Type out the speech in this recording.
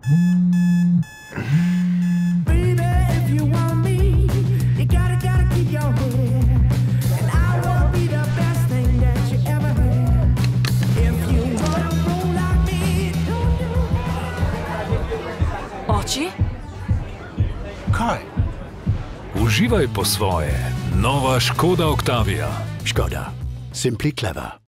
Oči? Kaj? Uživaj po svoje. Nova Škoda Octavia. Škoda. Simply clever.